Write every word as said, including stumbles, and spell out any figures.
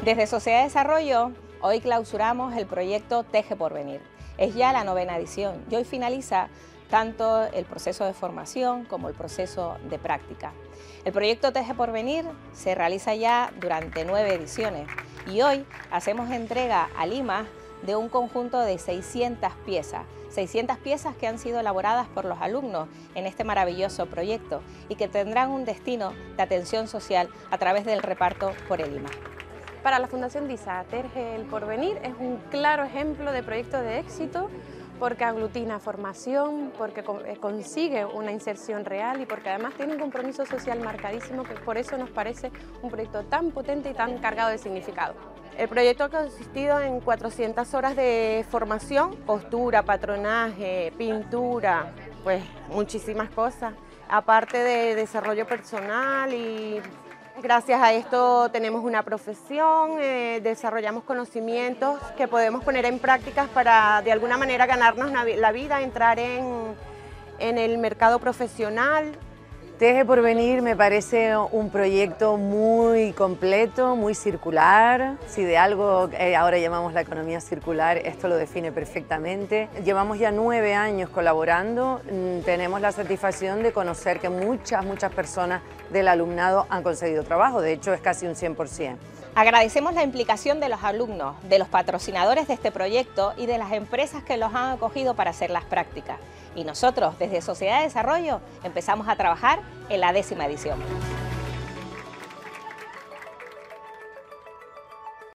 Desde Sociedad de Desarrollo, hoy clausuramos el proyecto Teje Porvenir. Es ya la novena edición y hoy finaliza tanto el proceso de formación como el proceso de práctica. El proyecto Teje Porvenir se realiza ya durante nueve ediciones y hoy hacemos entrega a Lima de un conjunto de seiscientas piezas, seiscientas piezas que han sido elaboradas por los alumnos en este maravilloso proyecto y que tendrán un destino de atención social a través del reparto por el Lima. Para la Fundación DISA, Teje el Porvenir es un claro ejemplo de proyecto de éxito porque aglutina formación, porque consigue una inserción real y porque además tiene un compromiso social marcadísimo, que por eso nos parece un proyecto tan potente y tan cargado de significado. El proyecto ha consistido en cuatrocientas horas de formación, costura, patronaje, pintura, pues muchísimas cosas, aparte de desarrollo personal y gracias a esto tenemos una profesión, eh, desarrollamos conocimientos que podemos poner en prácticas para de alguna manera ganarnos la vida, entrar en, en el mercado profesional. Teje Porvenir me parece un proyecto muy completo, muy circular. Si de algo eh, ahora llamamos la economía circular, esto lo define perfectamente. Llevamos ya nueve años colaborando, tenemos la satisfacción de conocer que muchas, muchas personas del alumnado han conseguido trabajo, de hecho es casi un cien por cien. Agradecemos la implicación de los alumnos, de los patrocinadores de este proyecto y de las empresas que los han acogido para hacer las prácticas. Y nosotros, desde Sociedad de Desarrollo, empezamos a trabajar en la décima edición.